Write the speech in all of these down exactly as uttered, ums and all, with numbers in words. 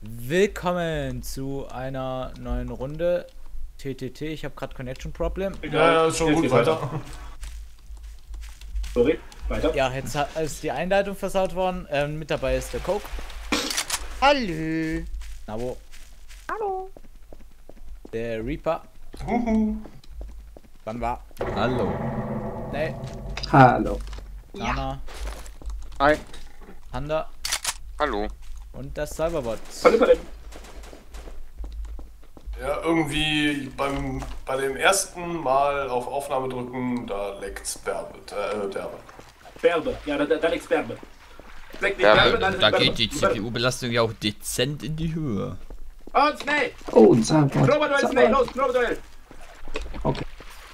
Willkommen zu einer neuen Runde T T T. Ich habe gerade Connection Problem. Ja, ja, ist schon gut, weiter. Sorry, weiter. Ja, jetzt ist die Einleitung versaut worden. Ähm, mit dabei ist der Coke. Hallo. Nabo. Hallo. Der Reaper. Huhu. Wann war? Hallo. Nee. Hallo. Nana. Hi. Panda. Hallo. Und das Cyberbot. Hallo, hallo. Ja, irgendwie beim, bei dem ersten Mal auf Aufnahme drücken, da leckt's Berbe. Äh, derbe. Berbe, ja, da, da legt's Berbe. Leckt nicht Berbe, Berbe, dann ist Da Berbe. geht die C P U-Belastung ja auch dezent in die Höhe. Und Snake! Oh, ein Zahnrad. Knobberduell, Snake, los, Knobberduell! Okay.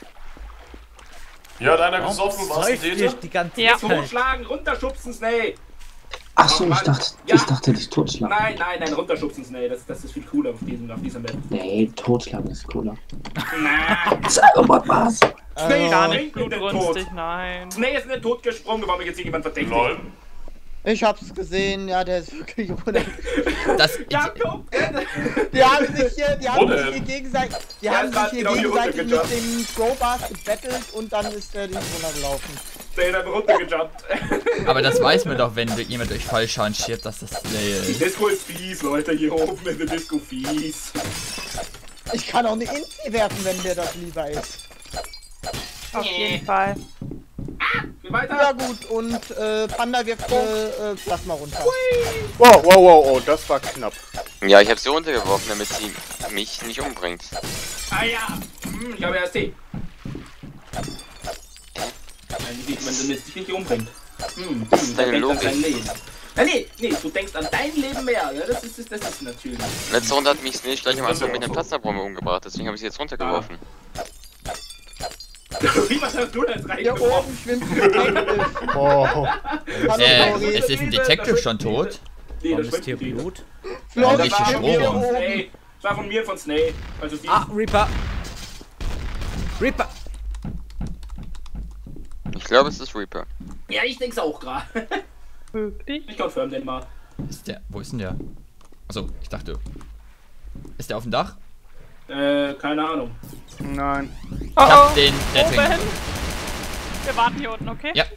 Ja, deiner Warum gesoffen, warst du säuft ihr Dete? die ganze Ja. Zeit? Hochschlagen, runterschubsen, Snake! Achso, ich dachte, Ja. ich dachte, dich totschlagen. Nein, nein, nein, runterschubsen, Snake, das, das ist viel cooler auf diesem, auf dieser Map. Nee, totschlagen ist cooler. Na, Cyberbot war's. Snake Gar ist nicht in den Tod. blutrünstig, nein. Snake ist in den Tod gesprungen, warum mich jetzt hier jemand verdächtigt. Lol. Ich hab's gesehen, ja, der ist wirklich ohne. Das, Jakob! Die haben sich hier, die Wo haben denn? sich hier gegenseitig, die Ja, haben es war sich hier genau hier gegenseitig mit runtergejumpt. den Crowbars gebettelt und dann ist der Ding runtergelaufen. Snake hat runtergejumpt. aber das weiß man doch, wenn jemand durch Fallschaden stirbt, dass das Slay Die ist. Disco ist fies, Leute, hier oben in der Disco fies. Ich kann auch eine Inti werfen, wenn dir das lieber ist. Auf jeden Fall. Geh weiter! Ja gut, und äh, Panda wirft äh, äh, Plasma runter. Wow, wow, wow, oh, das war knapp. Ja, ich habe sie runtergeworfen, damit sie mich nicht umbringt. Ah ja! Hm, ich habe erst Tee. Nein, die sieht man, wenn es dich nicht umbringt. Hm, hm, Das ist deine denk an Logik. dein Leben. Ah, nee, nee, du denkst an dein Leben mehr. Ja, das, ist, das ist natürlich. Letzte Runde hat mich Snitch gleich am Anfang mit einer Plasmabombe umgebracht, deswegen habe ich sie jetzt runtergeworfen. Wie was hast du da jetzt Hier reingeworfen? oben schwimmt ein Detective. Oh. Hallo, Äh, Flori. ist jetzt ein Detective schon tot? Nee, Warum das ist hier schmeckt nicht. Blut? Flori Warum nicht Das war von mir Strom? und Snake. Das war von mir und von Snake. Also sie Ah, Reaper. Reaper. Ich glaube, es ist Reaper. Ja, ich denk's auch gerade. Wirklich? Ich confirm den mal. Ist der, wo ist denn der? Achso, ich dachte. Ist der auf dem Dach? Äh, keine Ahnung. Nein. Ich hab den Deadwing. Oben. Wir warten hier unten, okay? Ja,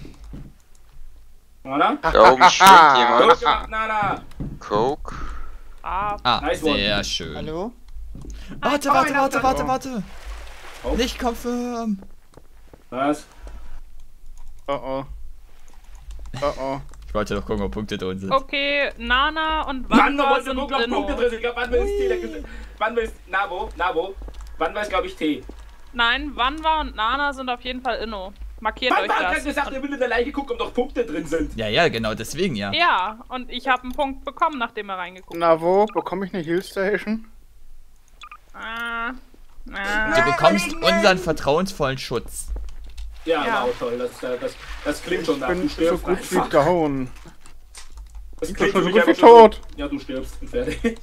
Oder? da oben schwimmt Gut jemand. gemacht, Nana. Coke. Ah, Ah, Nice one. sehr schön. Hallo? Warte, Oh, warte, einer warte, hat- warte, warte. Oh. Nicht confirm. Was? Oh oh. Oh oh. Ich wollte doch gucken, ob Punkte drin sind. okay, Nana und Wann Wanda wollte sind Google noch Punkte Inno. drin? Ich glaube, wann ist Tee? Wann ist Nabo? Nabo? Wann weiß, glaube ich, Tee? Nein, Wanwa und Nana sind auf jeden Fall Inno. Markiert Wann euch war hat das. gesagt, er will in der Leiche gucken, ob noch Punkte drin sind? Ja, ja, genau, deswegen ja. Ja, und ich habe einen Punkt bekommen, nachdem er reingeguckt hat. Na wo? Bekomme ich eine Heal Station? Ah, Du ah. bekommst unseren vertrauensvollen Schutz. Ja, Ja. wow, toll. Das, das, das, das klingt schon Ich nach. Du bin so stirbst gut wie einfach. down. Das Ich bin klingt schon für so mich gut wie einfach nur so- tot. Ja, du stirbst und fertig.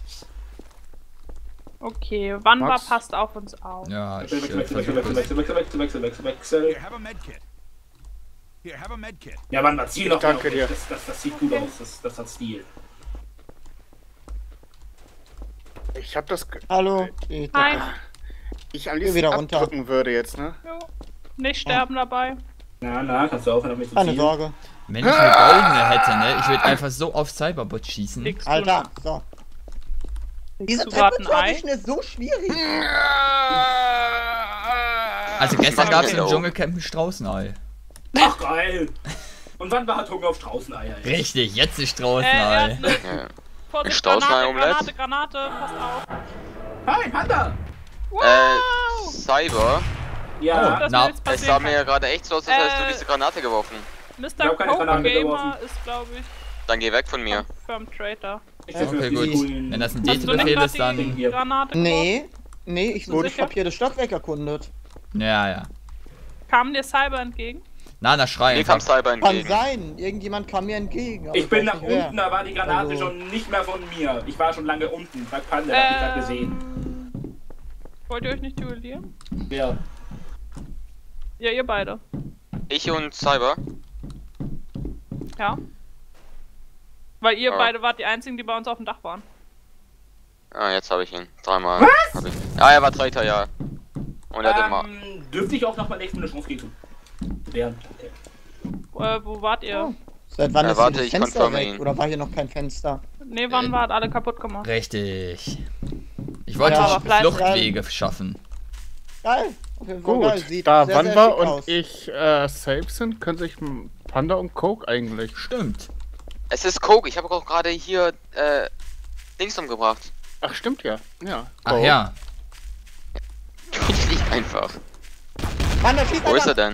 Okay, Wanwa Max? passt auf uns auf. Ja, ich Wechsel, äh, wechsel, wechsel, versuche wechsel, es. wechsel, wechsel, wechsel, wechsel, wechsel, wechsel. Here, have a med kit. Here, have a med kit. Ja, Mann, das Ziel noch Danke noch. dir. Das, das, das sieht gut aus. Das, das hat Stil. Ich hab das. ge- Hallo? Hi. Ich am Geh liebsten wieder runter. abdrücken würde jetzt, ne? Jo. Nicht sterben dabei. Na, na, kannst du aufhören, damit zu Keine zielen? Sorge. Wenn ich eine goldene hätte, ne, ich würde einfach so auf Cyberbot schießen. Kriegst Alter, du, so. kriegst Diese du grad Treppe ein zu Ei? erwischen ist so schwierig. Also gestern gab es im Genau. Dschungelcamp ein Straußenei. Ach, geil. Und wann war er Hunger auf Straußeneier? ey? Richtig, jetzt ein Äh, Straußenei. erst Ja. Vorsicht, Straußenei Granate, Omelette? Granate, Granate, passt auf. Hi, Panda! Äh, Cyber, Ja, Das na, will jetzt es passieren sah mir kann. ja gerade echt so aus, als hättest du Äh, diese Granate geworfen. Mister hab keine Coke Granate Gamer geworfen. ist, glaube ich, Dann geh weg von mir. Confirmed Traitor. ich setz mir Okay, auf gut. die coolen- Wenn das ein Hast du nicht Date-Befehl grad ist, dann... die Granate Nee, nee, ich wurde, ich sicher? hab hier das Stockwerk erkundet. Ja, ja. Kam dir Cyber entgegen? Nana, schrei Mir kam einfach. Cyber Kann entgegen. sein, irgendjemand kam mir entgegen. aber Ich bin weiß nach nicht wer. unten, da war die Granate Also- schon nicht mehr von mir. Ich war schon lange unten. Frag Panda, hab ich grad gesehen. Ähm, wollt ihr euch nicht duellieren? Ja. Ja, ihr beide. Ich und Cyber. Ja. Weil ihr Ja. beide wart die einzigen, die bei uns auf dem Dach waren. Ah, jetzt habe ich ihn. Dreimal. Hab ich. Ja, er war Zweiter, ja. Und er hat immer. Ähm, dürfte ich auch noch mal nächsten eine Chance geben? Während. Okay. Äh, wo wart ihr? Oh. Seit wann Äh, ist warte, hier das ich Fenster confirme weg? ihn. Oder war hier noch kein Fenster? Nee, wann Äh, war alle kaputt gemacht? Richtig. Ich wollte Ja, aber fleißig. Fluchtwege schaffen. Geil. Auf jeden Fall geil. Gut, Sieht da sehr, Wann sehr war schick und aus. ich äh, safe sind, können sich Panda und Coke eigentlich. Stimmt. Es ist Coke, ich habe auch gerade hier äh, Dings umgebracht. Ach, stimmt ja. Ja. Ach Coke. ja. Ich lieg einfach. Mann, da schießt Wo ist er einer. denn?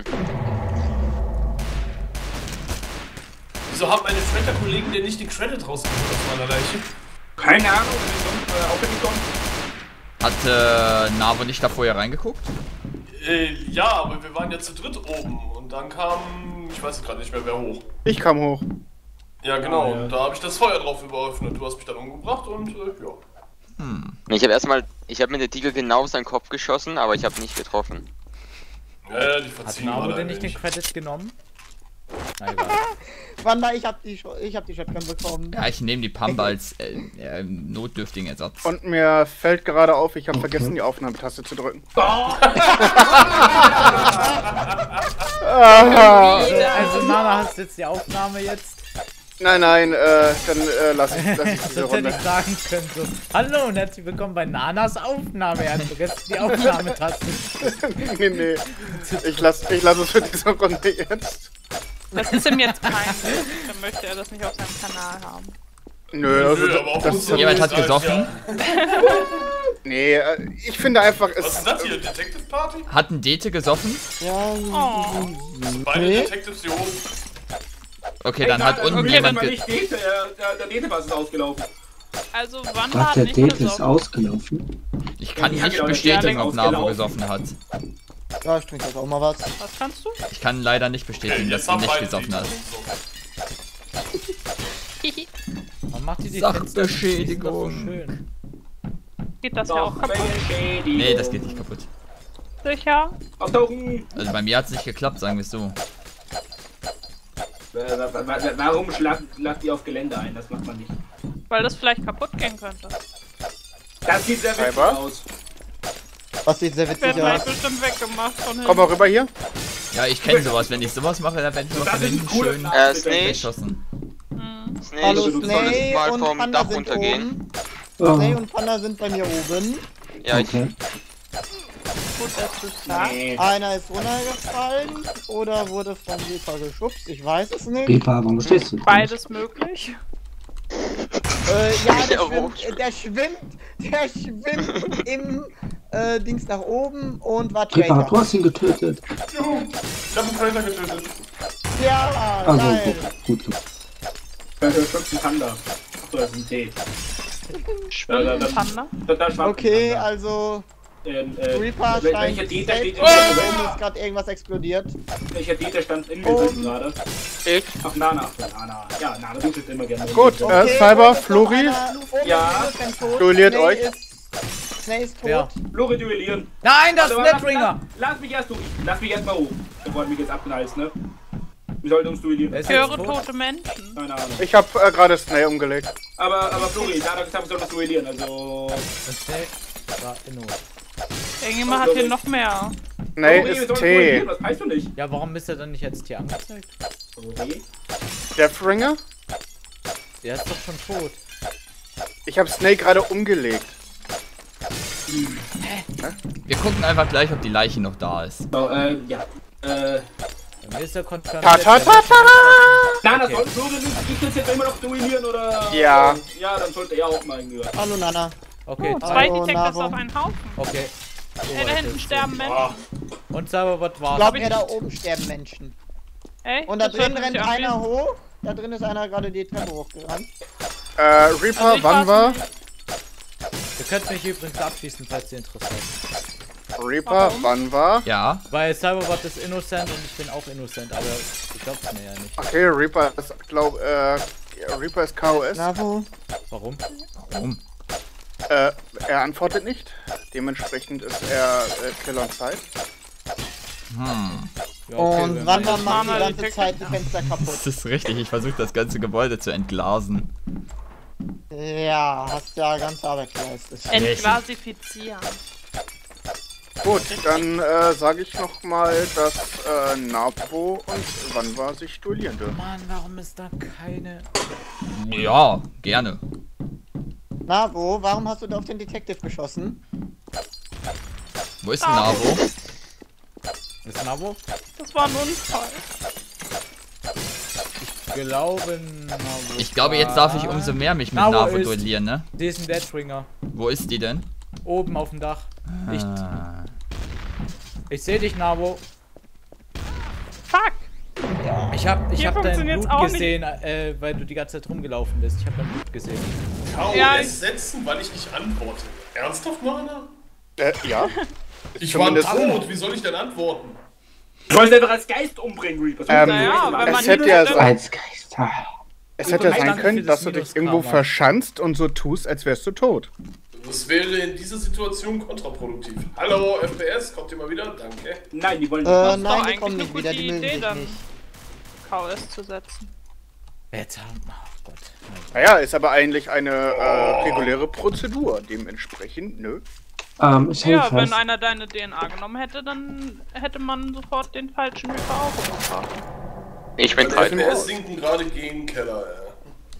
Wieso haben meine Shredder-Kollegen denn nicht den Credit rausgeholt aus meiner Leiche? Keine Ahnung, wenn ich äh, aufgekommen. Hat äh, Navo nicht da vorher reingeguckt? Äh, ja, aber wir waren ja zu dritt oben und dann kam, ich weiß jetzt gerade nicht mehr, wer hoch. Ich kam hoch. Ja, genau, Oh, ja. und da habe ich das Feuer drauf überöffnet. Du hast mich dann umgebracht und äh, ja. Hm. Ich habe erstmal, ich habe mit der Diegel genau auf seinen Kopf geschossen, aber ich habe nicht getroffen. Ja, ja, die Hat verziehen Navo mal denn ein nicht den wenig. Credit genommen? Nein, egal. Wanda, ich hab die, Scho- ich hab die Shotgun bekommen. Ja, ich nehme die Pump als äh, äh, notdürftigen Ersatz. Und mir fällt gerade auf, ich habe vergessen, die Aufnahmetaste zu drücken. Ah, Also, also Nana, hast du jetzt die Aufnahme jetzt? nein, nein, äh, dann äh, lass ich, lass ich diese Das hätte Runde. ich sagen können. So, hallo und herzlich willkommen bei Nanas Aufnahme. Er hat vergessen die Aufnahmetaste. nee, nee. Ich lass, ich lass es für diese Runde jetzt. Das ist ihm jetzt peinlich. Dann möchte er das nicht auf seinem Kanal haben. Nö, also Nö, aber auch das, unsere Jemand hat ist halt, gesoffen? ja. nee, äh, ich finde einfach, Was es, ist das hier? Detective Party? Hat ein Dete gesoffen? Ja, Oh. Beide Nee. Detectives hier oben. Okay, dann hat unten okay, jemand mal ge... nicht Dete, äh, der, der Dete-Pass ist ausgelaufen. Also, wann Ach, war der nicht Date ist gesoffen? ausgelaufen. Ich kann Ja, nicht genau, bestätigen, der ob ist Navo ausgelaufen. gesoffen hat. ja, ich trinke jetzt auch mal was. Was kannst du? Ich kann leider nicht bestätigen, dass jetzt du haben nicht beide gesoffen hast. Detectives Man macht die die Sachbeschädigung. Fenster, die sind doch so schön. Geht das ja auch kaputt? Nee, das geht nicht kaputt. Sicher? Auftauchen! Also bei mir hat es nicht geklappt, sagen wir es so. Äh, wa- wa- wa- Warum schlagt, schlagt ihr auf Gelände ein? Das macht man nicht. Weil das vielleicht kaputt gehen könnte. Das sieht sehr witzig Cyber? aus. Was sieht sehr Wird witzig gleich aus. bestimmt weggemacht von komm hinten. mal rüber hier. Ja, ich kenne sowas. Wenn ich sowas mache, dann werde ich immer Das von ist ein hinten cooler schön Plan. Äh, Snake, geschossen. Hm. Snake, Hallo du solltest Snake mal und vom Panda Dach sind runtergehen. oben. Oh, Snake und Panda sind bei mir oben. Ja, ich, okay. Gut, dass du sagst. Nee. Einer ist runtergefallen oder wurde von Reaper geschubst. Ich weiß es nicht. Reaper, warum stehst du da? Beides möglich. Äh, ja, der Ja, schwimmt, äh, der schwimmt, der schwimmt im äh, Dings nach oben und war Reaper, du Traitor. hast ihn getötet. Juhu, ich hab einen Crater getötet. Ja, Also, geil. gut, gut. Da schwimmt ein Panda. Achso, das ist ein Tee. Da, da, da, Panda? da, da schwammt ein Okay, Panda. also Ähm, äh, Reaper wel- scheint welcher Dieter safe steht zu in sein. der Oben ist gerade irgendwas explodiert. Welcher Dieter stand in mir Oh. drin gerade? ich. Ach, Nana. Ach, Nana. Ja, Nana, du bist immer gerne. Gut, Ja. äh, Cyber, oben ist noch Flori, einer- oben Ja. ist Innocent tot. duelliert Snake euch. Ist, Snake ist tot. Ja. Flori duellieren. Nein, das ist Warte, warte, Netringer! Lass, lass mich erst durch. Lass mich erst mal hoch. Bevor du mich jetzt abknallst, ne? Wir sollten uns duellieren. Wer ist Ich höre jetzt tot? tote Menschen. Keine Ahnung. ich habe äh, gerade Snake umgelegt. Aber, aber Flori, Nana hat gesagt, wir sollen uns duellieren, also... Und Snake war Inno. Irgendjemand hat hier noch mehr. Nee, Flori, wir ist sollen uns T. duellieren, das weißt du nicht. Ja, warum ist er dann nicht jetzt hier angezeigt? Flori? Deathringer? Der ist doch schon tot. Ich habe Snake gerade umgelegt. Wir gucken einfach gleich, ob die Leiche noch da ist. So, äh, ja. Äh... Bei mir ist er konfirmiert. Ta ta ta ta! Nana, Okay. soll Flori ich jetzt, jetzt immer noch duellieren, oder... Ja. Ja, dann sollte er auch mal hingehören. Hallo Nana. Okay, Oh, zwei. zwei Hallo, Detectives Navo. auf einen Haufen. Okay. Ey, da hinten sterben Menschen. Ah, Und Cyberbot Ich war's. glaube, ja, da oben sterben Menschen. Ey, Und da das hört drin sich rennt an wie- einer hoch. Da drin ist einer gerade die Treppe hochgerannt. Äh, Reaper, Also ich wann war's war? nicht. Ihr könnt mich übrigens abschießen, falls ihr interessiert. Reaper, Warum? wann war? Ja, Weil Cyberbot ist innocent und ich bin auch innocent, aber ich glaub's mir ja nicht. Okay, Reaper ist, glaub, äh, Reaper ist K O S. Navo. Warum? warum? Äh, er antwortet nicht. Dementsprechend ist er äh, Kill on Sight. Hm. Ja, okay, Und wenn wann wir- macht die Mama, ganze Zeit die Fenster kaputt? Das ist richtig, ich versuche das ganze Gebäude zu entglasen. Ja, Ja, hast ja ganze Arbeit geleistet. Entklassifizieren. Gut, dann äh, sage ich nochmal, dass äh, Nabo und Wanwa sich duellieren dürfen. Mann, warum ist da keine... Ja, gerne. Nabo, warum hast du da auf den Detective geschossen? Wo ist denn Nabo? Ist Nabo? Das war ein Unfall. Ich glaube, Nabo. Ich glaube, jetzt darf ich umso mehr mich mit Nabo Nabo ist- duellieren, ne? Die ist ein Deathbringer. Wo ist die denn? Oben auf dem Dach. Ich, Ah. ich sehe dich, Nabo. Fuck! Ich hab, ich Hier hab dein funktioniert's Blut auch nicht. gesehen, äh, weil du die ganze Zeit rumgelaufen bist. Ich hab dein Blut gesehen. K O Ja, S ich- setzen, weil ich nicht antworte. Ernsthaft, Mana? Äh, ja. Ich war Zumindest- tot, wie soll ich denn antworten? Du sollst einfach als Geist umbringen, Reaper. So Ähm, Naja, wenn man es hätte ja nicht- sein, Als Geister. es hätte ja sein Danke können, für das dass du dich Minus-Karma. irgendwo verschanzt und so tust, als wärst du tot. Das wäre in dieser Situation kontraproduktiv. Hallo, F P S, kommt ihr mal wieder? Danke. Nein, die wollen Äh, nicht. Das ist doch nein, die eigentlich kommen eine nicht wieder, gute die mögen Idee, dich dann nicht. K S zu setzen. Jetzt haben oh Gott. Naja, ist aber eigentlich eine äh, reguläre Prozedur. Dementsprechend, nö. Ähm, ich Ja, helfe wenn es. einer deine D N A genommen hätte, dann hätte man sofort den falschen Reaper auch umgebracht. Ich bin F P drei. S sinken gerade gegen Keller, ja.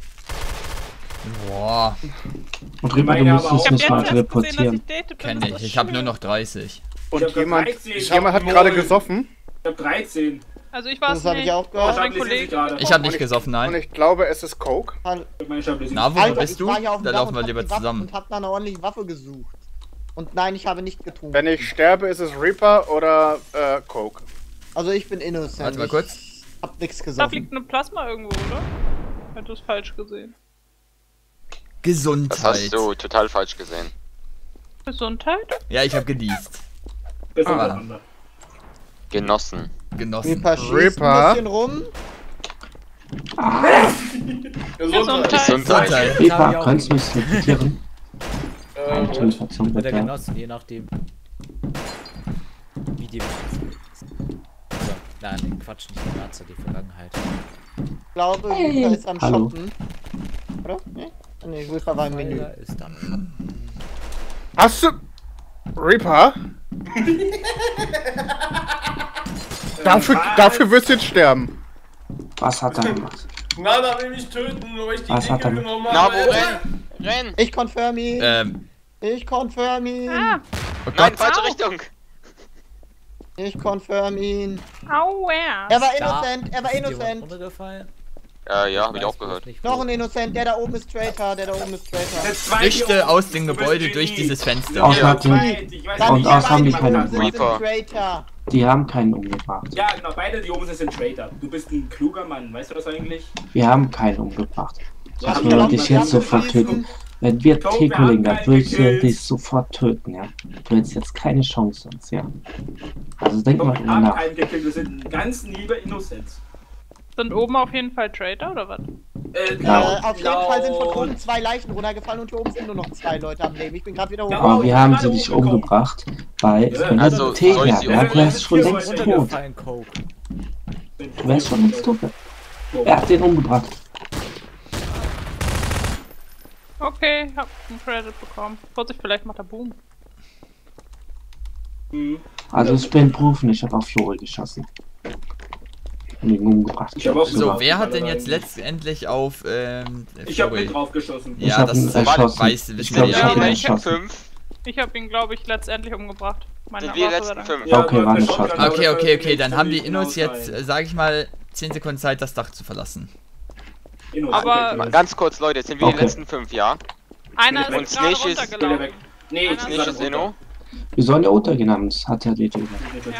Boah, Und Rieper, du meine musst aber uns auch. nicht mal erst gesehen, dass teleportieren. ich date bin. kenn das ich. ist Ich habe nur schön. noch dreißig. Und Ich hab jemand, dreizehn. Ich jemand hab hat gerade neun. gesoffen. Ich hab dreizehn. Also ich war es Das habe ich nicht. auch gehört. Mein Stabilisieren Kollege sich gerade. Ich habe Und nicht ich- gesoffen, Und nein. ich glaube, es ist Coke. Meine Stabilisierung. Na, wo Alter, bist ich du? war hier auf dem Da Dach laufen und wir hab lieber die Waffe zusammen. und hab nach einer ordentlichen Waffe gesucht. Und nein, ich habe nicht getrunken. Wenn ich sterbe, ist es Reaper oder äh, Coke. Also ich bin innocent. Warte mal ich kurz. hab nix Da gesoffen. fliegt eine Plasma irgendwo, oder? Hätte es falsch gesehen. Das Gesundheit. hast du total falsch gesehen. Gesundheit? Ja, ich habe geniest. Das ist Ah. untereinander. Genossen. Genossen. Reaper schießt Reaper. ein bisschen rum. Gesundheit. Gesundheit. Rieper, kannst du mich teleportieren? Äh, Eine Moment. Teleportation Wird er bitte. genossen, je nachdem. Wie die. So, nein, Quatsch, nicht die Nazi, die Vergangenheit. Ich glaube, Hey. Reaper ist am Hallo. Shoppen. Oder? Nee? Nee, Reaper war im Menü. Tyler ist am Shoppen. Hast du... Reaper? dafür, dafür wirst du jetzt sterben. Was hat er gemacht? Nana will mich töten, nur ich die Was hat Dinge er- genommen Na, habe. wo renn? Renn! Ich confirm ihn. Ähm, Ich confirm ihn. Ah, oh Nein, Gott. falsche Au. Richtung! Ich confirm ihn. aua. Er war Da innocent. Er war ist jemand innocent. runtergefallen? Äh, ja, hab ich weiß auch gehört. bloß nicht, Noch wo. ein Innocent. Der da oben ist Traitor. Der da oben ist Traitor. Das zwei Flüchte hier aus oben. dem Du bist Gebäude Genie. durch dieses Fenster. Aus Ja, hat ich weiß, die, ich weiß Dann nicht, Und aus wer haben die beide keine gemacht hat. Reaper. sind Traitor. die haben keinen umgebracht. Ja, genau, beide die oben sind sind Traitor. Du bist ein kluger Mann, weißt du das eigentlich? Wir haben keinen umgebracht. Ja, Das wir würde haben- dich wir jetzt haben sofort beschließen. töten. Wenn wir Coke, wir T-Kollegen, haben dann keinen würde ich gekillt. dich sofort töten, ja. Du hättest jetzt keine Chance sonst, ja. Also denk mal Wir drüber haben nach. keinen gekillt, wir sind ein ganz lieber Innocent. Sind oben auf jeden Fall Traitor oder was? Äh, Ja. Äh, auf jeden Fall sind von oben zwei Leichen runtergefallen und hier oben sind nur noch zwei Leute am Leben. Ich bin gerade wieder hoch. Ja, Aber ich wir bin haben gerade sie nicht hochgekommen. umgebracht, weil Ja, wenn also du T soll ich sie wärst, umbringen? wärst du schon Ja, längst tot. Runtergefallen, Coke. Du wärst schon längst tot. Er hat den umgebracht. Okay, hab einen Credit bekommen. Vorsicht, vielleicht macht er Boom. Hm. Also ich bin Profen, ich habe auf Flori geschossen. Und ihn umgebracht. Ich hab auch So, gemacht. wer hat denn jetzt letztendlich auf, ähm, Ich hab Flori- mit drauf geschossen. Ich Ja, hab das ihn ist erschossen. weiß, Ich wissen glaub, wir ich ja. hab ihn Ja, Welchen erschossen. fünf? Ich hab ihn, glaube ich, letztendlich umgebracht. Meine Sind wir die Waffe war letzten dann- fünf? Ja, Okay, aber war eine der Shotgun Shotgun. dauert Okay, okay, halt okay, dann haben die ziemlich Innos genau jetzt, sein. äh, sag ich mal, zehn Sekunden Zeit, das Dach zu verlassen. Innos, Aber- okay. Ganz kurz, Leute, jetzt sind wir die Okay. letzten fünf, ja? Einer Und ist gerade Snitch ist- runtergelaufen. Nee, ich Einer bin Nicht gerade das Inno? runter. Wir sollen ja untergehen haben, das hat ja die Idee.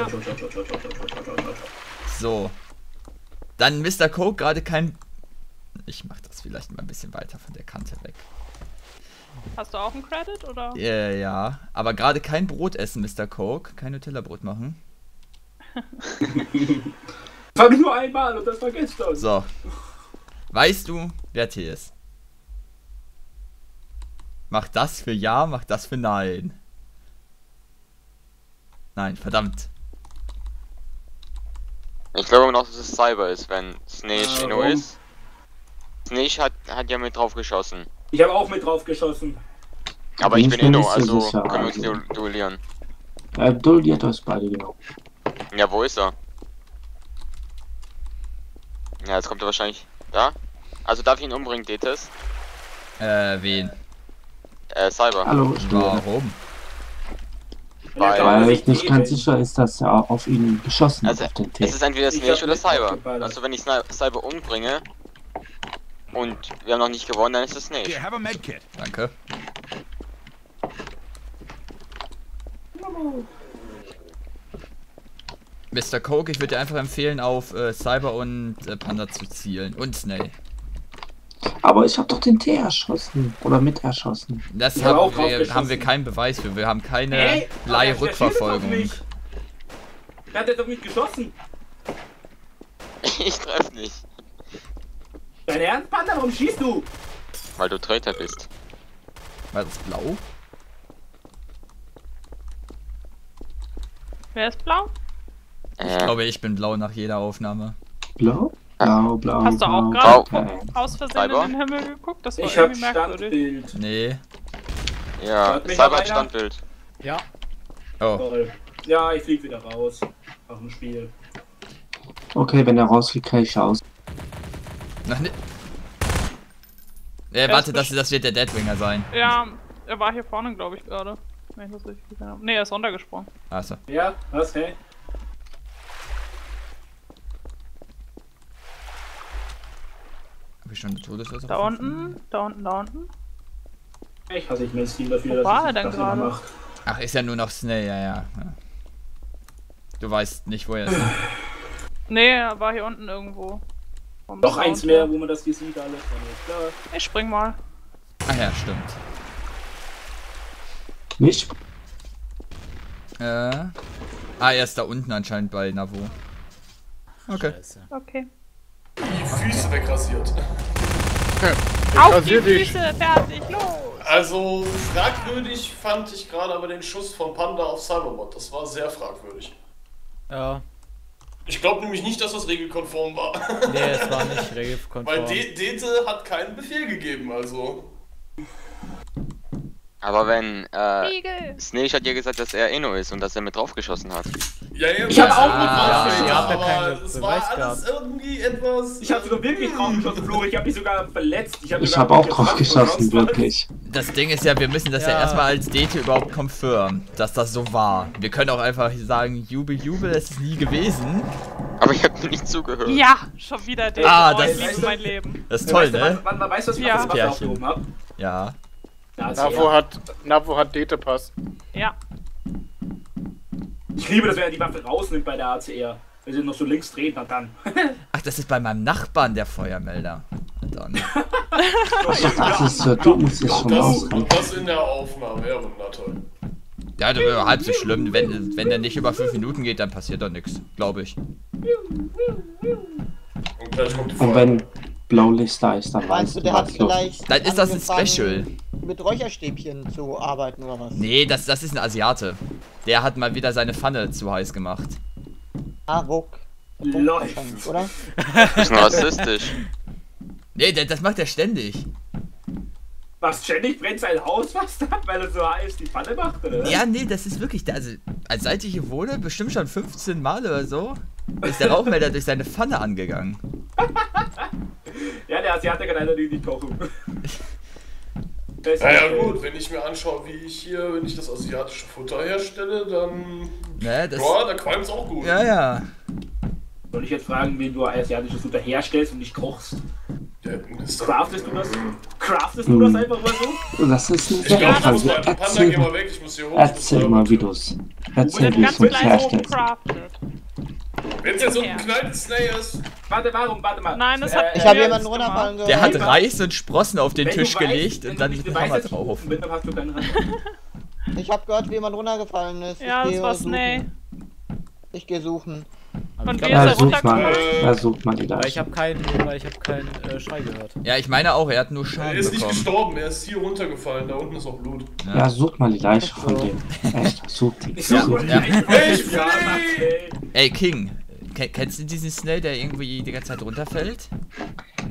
So. Dann Mister Coke gerade kein... Ich mach das vielleicht mal ein bisschen weiter von der Kante weg. Hast du auch einen Credit, oder? Äh, ja, aber gerade kein Brot essen, Mister Coke. Kein Nutella-Brot machen. Das hab ich nur einmal und das war gestern. So. Weißt du, wer T ist? Mach das für Ja, mach das für Nein. Nein, verdammt. Ich glaube immer noch, dass es Cyber ist, wenn Snitch Warum? Inno ist. Snitch hat, hat ja mit drauf geschossen. Ich habe auch mit drauf geschossen. Aber ich bin Inno, also sicher, können wir uns also. du duellieren. Er duelliert euch beide, genau. Ja, wo ist er? Ja, jetzt kommt er wahrscheinlich da. Also darf ich ihn umbringen, Detes? Äh, wen? Äh, Cyber. Hallo, ich bin Warum? Weil, Weil ich nicht ganz sicher ist, dass er auf ihn geschossen also, hat, auf den es T. ist entweder Ich Snake hab oder nicht Cyber. aufgepasst. Also wenn ich Sni- Cyber umbringe und wir haben noch nicht gewonnen, dann ist es Snake. Here, have a med kit. Danke. Mister Coke, ich würde dir einfach empfehlen, auf äh, Cyber und äh, Panda zu zielen. Und Snake. Aber ich habe doch den T erschossen. Oder mit erschossen. Das Ich hab auch haben wir, draufgeschossen. haben wir keinen Beweis für. Wir haben keine Ey, aber der- der schießt auf Leih-Rückverfolgung. mich. Der hat jetzt auf mich geschossen. Ich treff nicht, Dein Ernst, Panda? Warum schießt du? weil du Traitor bist. War das blau? Wer ist blau? Ich Äh, glaube, ich bin blau nach jeder Aufnahme. Blau? Blau, blau, Hast du auch blau. gerade Okay. aus Versehen Cyber? in den Himmel geguckt? Das war Ich hab irgendwie merkwürdig. Standbild. Nee. ja, Hört mich Cyber noch hat einer? Standbild. Ja. Oh. Toll. Ja, ich flieg wieder raus. Aus dem Spiel. Okay, wenn er rausfliegt, kann ich aus. Noch ne äh, Er warte, ist das, das wird der Deadwinger sein. Ja, er war hier vorne, glaube ich, gerade. Wenn ich das richtig gesehen habe. Nee, er ist runtergesprungen. Achso. Ja, was, hey? Hab ich schon eine Todeslösung? Da unten, da unten, da unten. Ich hasse ich mein Steam dafür, Wo dass war es er denn das immer gerade? macht. Ach, ist ja nur noch Snake, ja, ja. ja. Du weißt nicht, wo er ist. Nee, er war hier unten irgendwo. Vom Noch eins Sound mehr, her. wo man das hier sieht, alles. Klar. Ich spring mal. Ach ja, stimmt. Nicht? Äh. Ah, er ist da unten anscheinend bei Navo. Okay. Scheiße. Okay. Die Füße wegrasiert. Auf die rasier dich. Füße, fertig, los! Also fragwürdig fand ich gerade aber den Schuss von Panda auf Cyberbot. Das war sehr fragwürdig. Ja. Ich glaube nämlich nicht, dass das regelkonform war. Nee, es war nicht Weil regelkonform. De Dete hat keinen Befehl gegeben, also. Aber wenn, äh, Igel! Snake hat ja gesagt, dass er Inno ist und dass er mit draufgeschossen hat. Ja, ja, Ich hab auch mit mit drauf drauf, geschossen. aber Ich hab ja keine es Beweis war alles gehabt. irgendwie etwas. Ich hab sogar wirklich drauf geschossen, Flo. Ich hab mich sogar verletzt. Ich hab, Ich sogar habe auch mit drauf getroffen geschossen, und sonst was. wirklich. Das Ding ist ja, wir müssen das ja, Ja. erstmal als Dete überhaupt confirmen, dass das so war. Wir können auch einfach sagen, Jubel, Jubel, es ist nie gewesen. Aber ich hab mir nicht zugehört. Ja, schon wieder der. Ah, oh, das- ich liebe mein Leben. Das ist toll, weißt du, ne? Wann, wann, weißt du, was ich Ja. ja. das Wasser Pärchen. aufgehoben hab? Ja. Da Navo hat, Navo hat Dete-Pass. Ja. Ich liebe das, wenn er die Waffe rausnimmt bei der A C R. Wenn sie noch so links dreht, na dann. Ach, das ist bei meinem Nachbarn der Feuermelder. Dann. Ach, das ist so, du musst es schon Das, aushalten. und das in der Aufnahme, ja, wundertoll. Ja, das wäre halb so schlimm. Wenn, wenn der nicht über fünf Minuten geht, dann passiert doch nichts, glaube ich. Und gleich kommt die Und Folge. wenn Blaulicht da ist, dann Meinst weißt du, du, der hat was los ist. vielleicht. Dann ist das ein angefangen, Special. Mit Räucherstäbchen zu arbeiten oder was? Nee, das, das ist ein Asiate. Der hat mal wieder seine Pfanne zu heiß gemacht. Ah, Ruck. Läuft. Wahrscheinlich, oder? Bisschen rassistisch. Nee, der, das macht er ständig. Was, ständig brennt sein Haus fast ab, weil er so heiß die Pfanne macht, oder? Ja, nee, das ist wirklich, also, als seit ich hier wohne, bestimmt schon fünfzehn Mal oder so, ist der Rauchmelder durch seine Pfanne angegangen. Ja, der Asiate kann leider nicht kochen. Das Naja ist- gut, wenn ich mir anschaue, wie ich hier, wenn ich das asiatische Futter herstelle, dann. Ne, das, Ja, da qualmt's auch gut. ja, ja. Soll ich jetzt fragen, wen du asiatisches Futter herstellst und nicht kochst? Der ist doch- Craftest du das? Craftest du das einfach mal so? Das ist eine Ich glaube, Sache. das muss Also mal. Panda, geh erzähl, mal weg, ich muss hier hoch. ich muss erzähl da mal, runter. wie du's. Erzähl, Wird wie ganz es uns klein oben herstellst. crafted. Wenn es jetzt so Ja. ein geknallter Snake ist. Warte, warum? Warte mal. Nein, das hat- Äh, Ich habe Ja, jemanden das runterfallen gehört. Der hat Wenn du- Reis und Sprossen auf den wenn du Tisch weißt- gelegt wenn und du dann nicht mit dem weißt, Hammer dass ich drauf. oben bin, dann hast du keinen Reis. Ich habe gehört, wie jemand runtergefallen ist. Ja, ich das gehe war suchen. Snake. Ich gehe suchen. Aber Und ich wie glaub, ist Ja, er such mal. runtergefallen? Ja, such mal die weil ich Leiche. habe keinen, weil ich habe keinen äh, Schrei gehört. Ja, ich meine auch, er hat nur Er Schaden ist nicht bekommen. gestorben, er ist hier runtergefallen, da unten ist auch Blut. Ja, such mal die Leiche von dem. Echt, such die. Ich Ja, suche ja. Hey, ich Ja, flieh! Max, ey. Ey, King, ke- kennst du diesen Snail, der irgendwie die ganze Zeit runterfällt?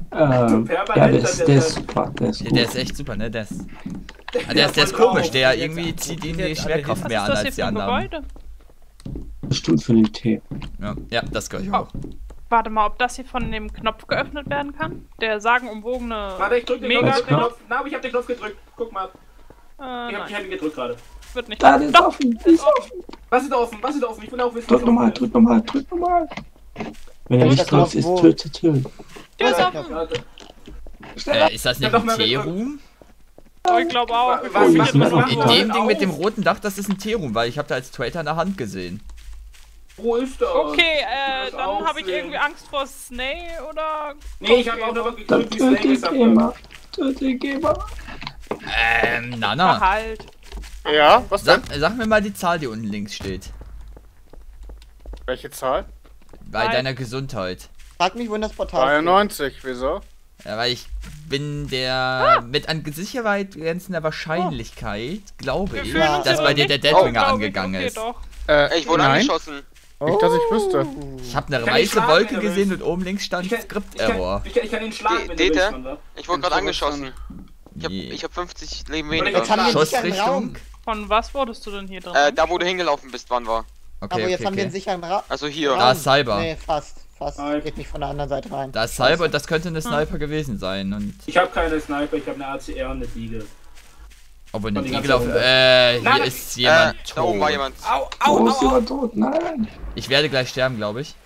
Ähm, Perber ja, hält der dann ist, der- der ist super, der ist Der, gut. der ist echt super, ne? Der ist, ah, der ist, der ist komisch, der irgendwie zieht ihn die Schwerkraft Was mehr ist an das hier als die für ein anderen. Gebäude? Bestimmt für den Tee. Ja, ja, das gehört ich Oh. auch. Warte mal, ob das hier von dem Knopf geöffnet werden kann? Der sagenumwogene Warte, ich drück den Mega Knopf. Knopf. Knopf. Na, aber ich hab den Knopf gedrückt. Guck mal. Äh, Ich hab, ich nein, hab ihn gedrückt gerade. wird nicht. Da, der ist Doch, offen, der ist offen. Was ist da offen? Was ist da offen? Ich will auch wissen, Drück was nochmal, offen ist. drück nochmal, drück nochmal. Wenn er Wo nicht ist der drauf ist, Knopf? Wo? töte, töte. Tür ist Ja, offen. Warte. Äh, ist das nicht doch ein mal Teeroom? Oh, ich glaube auch. Was- Wir was- müssen was- hier drin was- machen. In Oh, dem auf. Ding mit dem roten Dach, das ist ein Teeroom, weil ich habe da als Traitor eine Hand gesehen. Wo ist das? Okay, äh, Das dann habe ich aufsehen. irgendwie Angst vor Snake oder... Nee, ich hab auch noch Dann gedrückt, wie töte Snake gesagt hat. Gamer. Töte Gamer. Ähm, Nana, Verhalt. Ja, was denn? sag, sag mir mal die Zahl, die unten links steht. Welche Zahl? Bei Nein. deiner Gesundheit. Frag mich, wohin das Portal führt. dreiundneunzig, wieso? Ja, weil ich bin der mit an Sicherheit grenzender Wahrscheinlichkeit, glaube Wir ich, fühlen uns dass aber bei dir nicht der gut, Deathwinger glaub ich. angegangen Okay, ist. doch. Äh, Ich wurde nein, angeschossen. nicht, dass ich wüsste. Ich habe eine Kann ich weiße schlagen, Wolke wenn du gesehen willst? und oben links stand Ich kann, ich, kann, Skript-Error. ich, kann, ich kann ihn schlagen, wenn du Dete? willst, Wanda. Ich wurde gerade Kannst du angeschossen. Ich hab, Je. ich hab fünfzig Leben Oder weniger. jetzt haben wir einen sicheren Schussrichtung? Raum. Von was wurdest du denn hier drin? Äh, da wo du hingelaufen bist, wann war? Aber Okay, jetzt okay, haben wir einen okay. sicheren Raum. Also hier. Da ist Cyber. Nee, fast. Fast. Nein. Geht nicht von der anderen Seite rein. Da ist Cyber und das könnte eine Sniper gewesen sein. Und Ich habe keine Sniper, ich habe eine A C R und eine Diege. ob eine Und die Igel ganze auf. Runde. Äh, hier Nein, ist Äh, jemand da oben war tot. jemand. Au, Oh, ist jemand tot? Nein. Ich werde gleich sterben, glaube ich.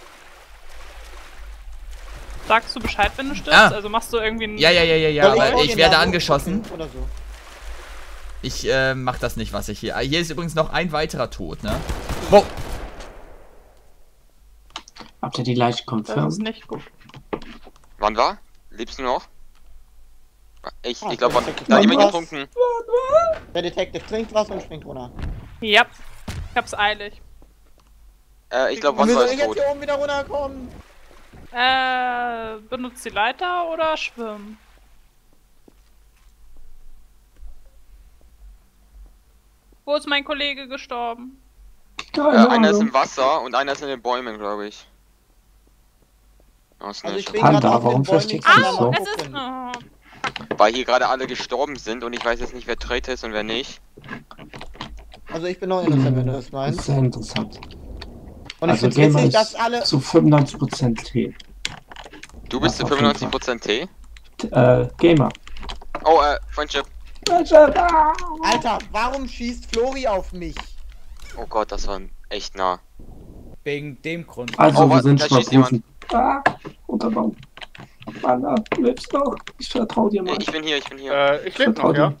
Sagst du Bescheid, wenn du stirbst? Ah. Also machst du irgendwie einen... Ja, ja, ja, ja, ja, Soll aber vorgehen, ich werde ja, so? angeschossen. Oder so. Ich äh, mach das nicht, was ich hier. Ah, hier ist übrigens noch ein weiterer tot, ne? Wow. Habt ihr die Leiche Das ist confirmed? nicht gut. Wann war? Lebst du noch? Ich, Ah, ich glaube, perfekt. da hat jemand Was? getrunken. Der Detective trinkt was und springt runter. Ja, ich hab's eilig. Äh, ich glaube, Und wann wie war soll es ich jetzt tot? hier oben wieder runterkommen? Äh, benutzt die Leiter oder schwimmen? Wo ist mein Kollege gestorben? Äh, Keine einer ist Ahnung. im Wasser und einer ist in den Bäumen, glaube ich. Oh, ist Also ich nicht. bin Panda, gerade auf warum den Bäumen, versteckst ich du kann dich da so? mal Es ist... gucken. Oh, Weil hier gerade alle gestorben sind und ich weiß jetzt nicht, wer Traitor ist und wer nicht. Also ich bin noch innocent, wenn du das Das meinst. ist sehr interessant. Und ich Also find's Gamer witzig, ist dass alle... zu fünfundneunzig Prozent Tee. Du bist Ja, zu auf jeden fünfundneunzig Prozent T. Äh, Gamer. Oh, äh, Friendship. Alter, warum schießt Flori auf mich? Oh Gott, das war echt nah. Wegen dem Grund. Also, Oh, wir warte, sind da schon mal schießt jemand. Profi. Ah, Unterbaum. Anna, du lebst noch. Ich vertraue dir Äh, mal. Ich bin hier, ich bin hier. Äh, ich lebe Vertrau noch, ja. dir.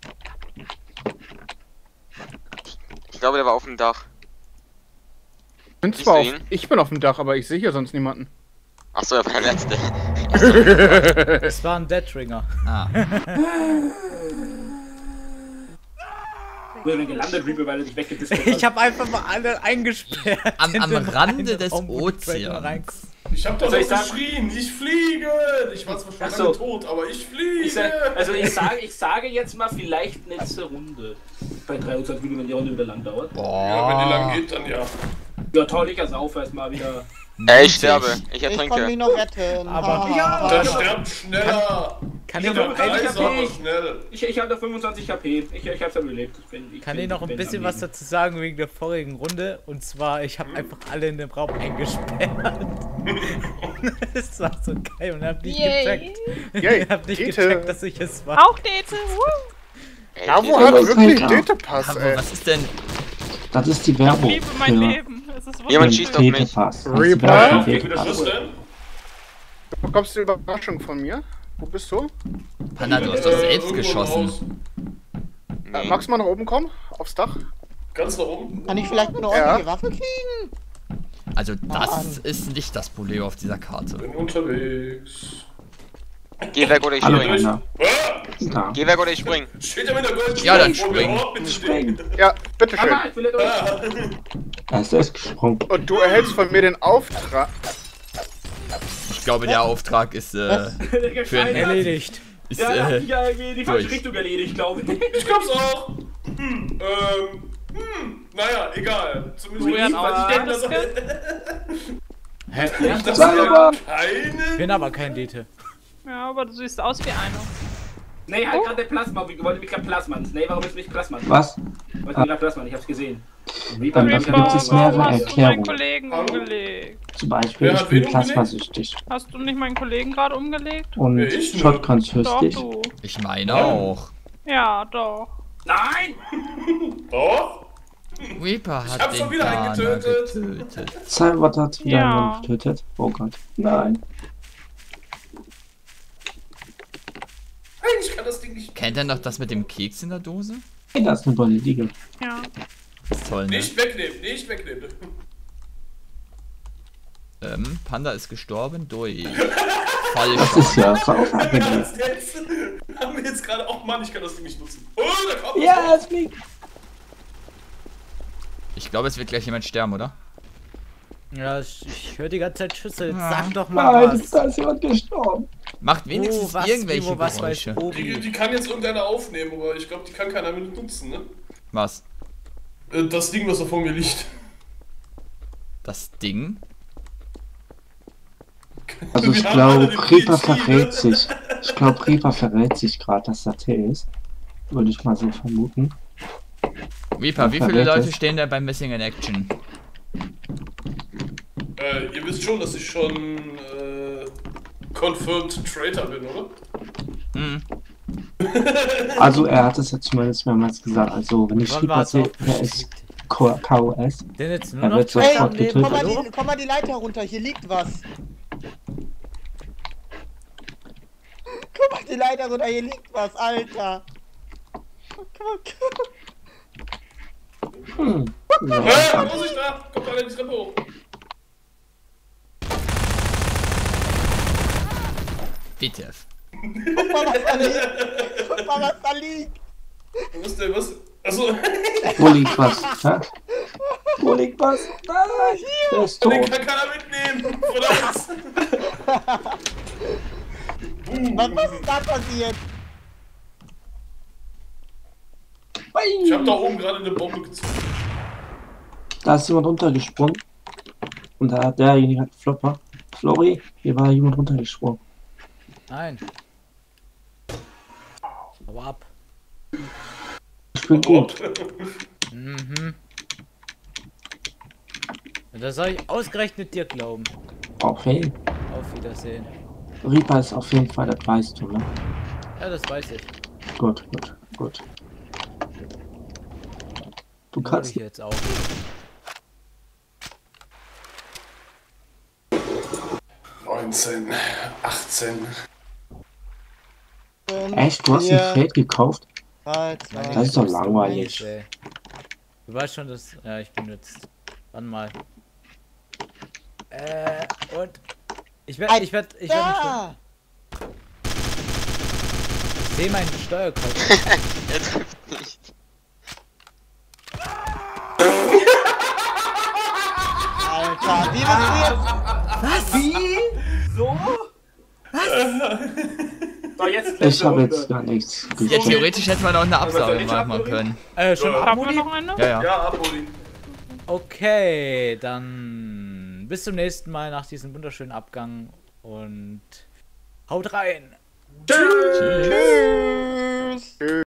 Ich glaube, der war auf dem Dach. Bin Siehst zwar du auf, ihn? ich bin auf dem Dach, aber ich sehe hier sonst niemanden. Achso, er war der Letzte. Es war ein Deathringer. Ah. Ich bin gelandet, Reaper, weil er dich weggedisst hat. Ich habe einfach mal alle eingesperrt. Am, in am den Rande einen des Raum, wo die Trainer rein- Ozeans. Ich hab doch Soll noch ich sagen- geschrien, ich fliege! Ich war zwar schon Ach lange so. tot, aber ich fliege! Ich sag, also ich sage, ich sage jetzt mal vielleicht letzte Runde. Bei dreihundert Minuten, wenn die Runde wieder lang dauert. Ja, wenn die lang geht, dann ja. Ja toll, ich erst erstmal wieder. Äh, ich sterbe. Ich Ich kann mich ertrinke. noch retten. Aber- Ha, Ja, ha, ha. Der stirbt schneller! Kann Ich ich hab noch, fünfundzwanzig ein, Leise, aber schnell. Ich, ich habe da fünfundzwanzig H P. Ich, ich hab's ja überlebt. Ich bin, ich kann bin, ich noch ein bin bisschen am was Leben. dazu sagen wegen der vorigen Runde? Und zwar, ich habe einfach alle in den Raum eingesperrt. Das war so geil und hab nicht Yay. gecheckt. Yay, Ich hab nicht Dete. gecheckt, dass ich es war. Auch Dete, woo! Ey, Navo Dete- hat was wirklich Alter. Dete-Pass, Aber ey. was ist denn? Das ist die Ich Werbung. liebe mein für Leben. Es ist Jemand wunderschön. schießt auf mich. Dete-Pass. Das ist die Reaper? Werbung Ja, für wie das Dete-Pass. ist denn? Du bekommst eine Überraschung von mir. Wo bist du? Panda, du hast doch Äh, selbst irgendwo geschossen. raus. Äh, Nee. magst du mal nach oben kommen? Aufs Dach? Ganz nach oben. Kann ich vielleicht eine Ja. ordentliche Waffe kriegen? Also das Mann. ist nicht das Problem auf dieser Karte. Bin unterwegs. Geh weg oder ich Hallo, spring. Panda. Ah! Da. Geh weg oder ich spring. Steht ja mit der goldenen Ja, dann Uhr vor mir. spring. Oh, bitte springen. Ja, bitteschön. Mama, ich will nicht euch. Ah. Er ist erst gesprungen. Und du erhältst von mir den Auftrag. Ich glaube, der Auftrag ist, äh, für ein Erledigt. ist, Ja, ja, äh, ja, in die falsche durch. Richtung erledigt, glaube ich. Ich glaub's auch. Hm, ähm, hm, naja, egal. Zumindest Julian, ich, was ich denke, alles dass Hä? Ja, Das Sag wäre aber. keine. Ich bin aber kein Dete. Ja, aber du siehst aus wie einer. Nee, halt gerade der Plasma. Ich wollte mich gerade Plasman. Nee, warum ist mich Plasman? Was? Ich wollte mich gerade Plasman, ich hab's gesehen. Reaper, Dann Reaper, gibt es Reaper. mehrere warum hast du Erklärungen. meinen Kollegen Hallo? umgelegt? Zum Beispiel, Wer ich hat bin wen umgelegt? plasmasüchtig Hast du nicht meinen Kollegen gerade umgelegt? und Ja, ich nur. Shotguns Doch, süchtig. du. Ich meine auch. Ja, doch. Nein! Doch? Reaper hat hab den schon wieder einen Ghana getötet. getötet. Cybot hat wieder Ja. jemanden getötet. Oh Gott. Nein. Hey, ich kann das Ding nicht. Kennt ihr noch das mit dem Keks in der Dose? Hey, da ist eine Bonnie Liege. Ja. Das ist toll, ne? Nicht wegnehmen, nicht wegnehmen. Ähm, Panda ist gestorben durch Das Falsch. ist ja auch angenehm. Ernst jetzt? Haben wir jetzt gerade. Oh Mann, ich kann das Ding nicht nutzen. Oh, da kommt Ja, es fliegt. Ich glaube, es wird gleich jemand sterben, oder? Ja, ich, ich höre die ganze Zeit Schüsse. Jetzt sag doch mal Nein, was. da ist jemand gestorben. Macht wenigstens Oh, was, irgendwelche Timo, was weiß Geräusche. Die, Obi? die kann jetzt irgendeiner aufnehmen, aber ich glaube, die kann keiner mit nutzen, ne? Was? Äh, Das Ding, was da vor mir liegt. Das Ding? Also ich Wir haben alle glaube, den Reaper P C, ne? verrät sich. Ich glaube, Reaper verrät sich gerade, dass das T ist. Würde ich mal so vermuten. Reaper, wie viele Verrät Leute es. stehen da beim Missing in Action? Äh, ihr wisst schon, dass ich schon äh, confirmed Traitor bin, oder? Hm. Also er hat es ja zumindest mehrmals gesagt. Also wenn ich Wann Reaper war's sehe, auch er ist K O S. Denn jetzt nur Er noch wird zwei sofort am Leben. getötet. Komm mal, Hallo? die, komm mal die Leiter runter, hier liegt was. Komm mal die Leiter runter, hier liegt was, Alter. Komm mal, komm. Hm. Ja. Äh, wo ist ich da? Kommt alle die Treppe hoch. Bitte. Guck mal, was da liegt. Guck mal, was da liegt. Wo ist der, was? Achso, Wo liegt was? Hä? Wo liegt was? Ah, der ist den tot. kann keiner mitnehmen. Verdammt. Was, was ist da passiert? Ich hab da oben gerade eine Bombe gezogen. Da ist jemand runtergesprungen. Und da hat derjenige hat einen Flopper. Flori, hier war jemand runtergesprungen. Nein. Hau ab. Ich bin gut. Mhm. Da soll ich ausgerechnet dir glauben. Okay. Auf Wiedersehen. Reaper ist auf jeden Fall der Preistum, ne? Ja, das weiß ich. Gut, gut, gut. Du Hol kannst. ich jetzt auch. neunzehn, achtzehn. Echt? Du hast Vier, ein Feld gekauft? drei, zwei, Das ist doch Bist du langweilig. mies, ey. Du weißt schon, dass. Ja, ich bin jetzt. Wann mal. Äh, und. Ich werde. Ich werde. Ich werde. Da! Ich sehe meinen Steuerkreuz. Er trifft nicht. Alter, wie bist du jetzt? Was? Wie? So? So, jetzt Ich letzte habe Runde. jetzt gar nichts Ja, geschafft. theoretisch hätten wir noch eine Aber soll Absage ich machen abholen? können. Äh, schon Ja. Haben wir Abmodi? noch eine? Ja, ja. Ja, Aboli. Okay, dann bis zum nächsten Mal nach diesem wunderschönen Abgang und haut rein! Tschüss.